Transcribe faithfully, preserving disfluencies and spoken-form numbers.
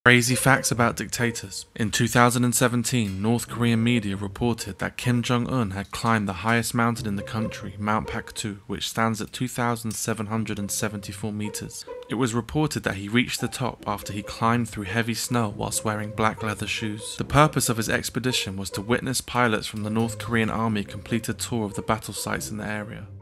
Crazy facts about dictators. In two thousand seventeen, North Korean media reported that Kim Jong-un had climbed the highest mountain in the country, Mount Paktu, which stands at two thousand seven hundred seventy-four meters. It was reported that he reached the top after he climbed through heavy snow whilst wearing black leather shoes. The purpose of his expedition was to witness pilots from the North Korean army complete a tour of the battle sites in the area.